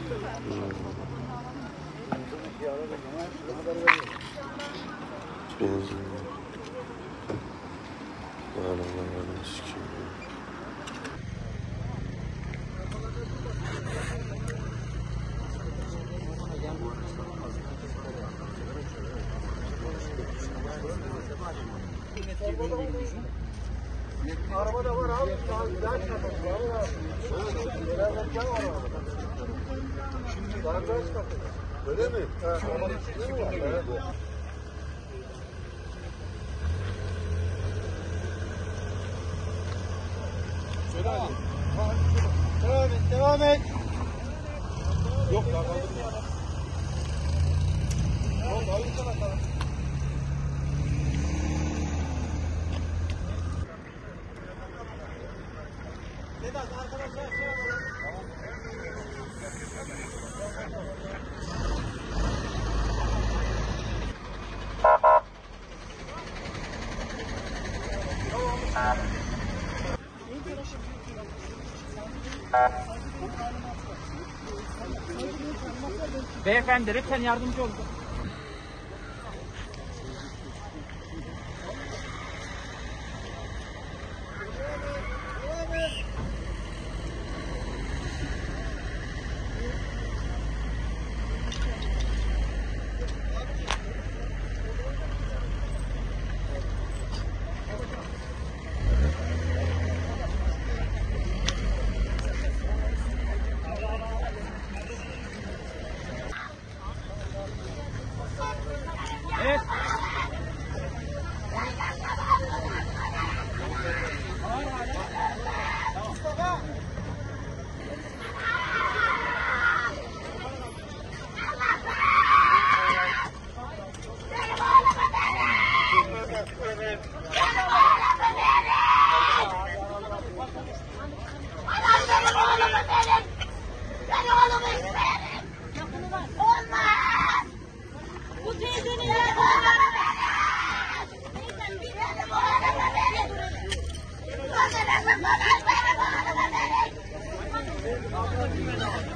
Benzin. Arabaların sikimi. Araba da var abi. Daha çıkartalım. Beraberken var arabada. Şimdi daha çıkartalım. Öyle mi? Evet. Arabanın içinde mi var? Evet. Söyle hadi. Devam et, devam et. Yok daha kaldırmıyor. Yok kaldırsana sana. Vedat arkadaşlar şey yapalım. Beyefendi lütfen yardımcı olun.